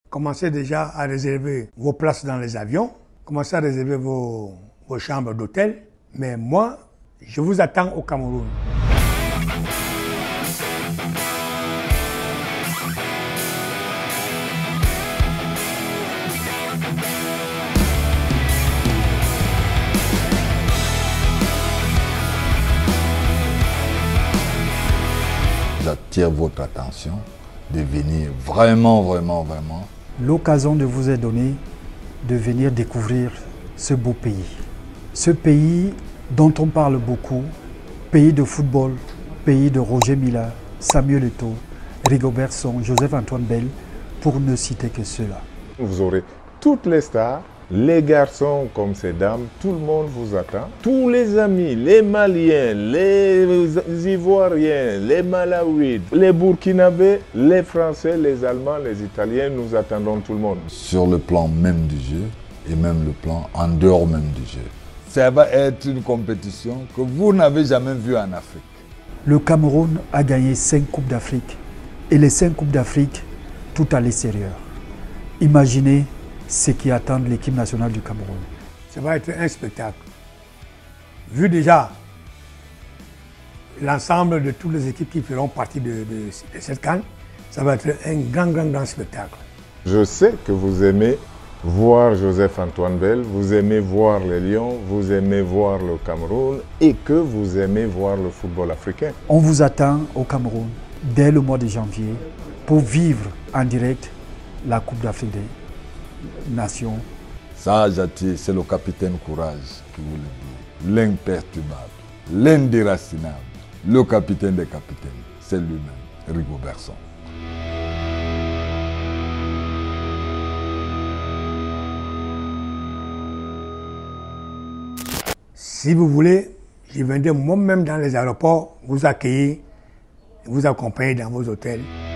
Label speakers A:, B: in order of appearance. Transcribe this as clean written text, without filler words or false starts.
A: Commencez déjà à réserver vos places dans les avions, commencez à réserver vos chambres d'hôtel. Mais moi, je vous attends au Cameroun.
B: J'attire votre attention de venir vraiment.
C: L'occasion de vous est donnée de venir découvrir ce beau pays. Ce pays dont on parle beaucoup, pays de football, pays de Roger Mila, Samuel Eto'o, Rigobert Song, Joseph-Antoine Bell, pour ne citer que ceux-là.
D: Vous aurez toutes les stars, les garçons comme ces dames, tout le monde vous attend. Tous les amis, les Maliens, les Ivoiriens, les Malawites, les Burkinabés, les Français, les Allemands, les Italiens, nous attendons tout le monde.
B: Sur le plan même du jeu et même le plan en dehors même du jeu. Ça va être une compétition que vous n'avez jamais vue en Afrique.
C: Le Cameroun a gagné 5 Coupes d'Afrique et les 5 Coupes d'Afrique tout à l'extérieur. Imaginez ce qui attend l'équipe nationale du Cameroun.
A: Ça va être un spectacle. Vu déjà l'ensemble de toutes les équipes qui feront partie de cette CAN, ça va être un grand spectacle.
D: Je sais que vous aimez voir Joseph-Antoine Bell, vous aimez voir les Lions, vous aimez voir le Cameroun et que vous aimez voir le football africain.
C: On vous attend au Cameroun dès le mois de janvier pour vivre en direct la Coupe d'Afrique des Nations.
B: Ça, j'attire, c'est le capitaine Courage qui vous le dit. L'imperturbable, l'indéracinable, le capitaine des capitaines, c'est lui-même, Rigobert Song.
A: Si vous voulez, je viendrai moi-même dans les aéroports vous accueillir, vous accompagner dans vos hôtels.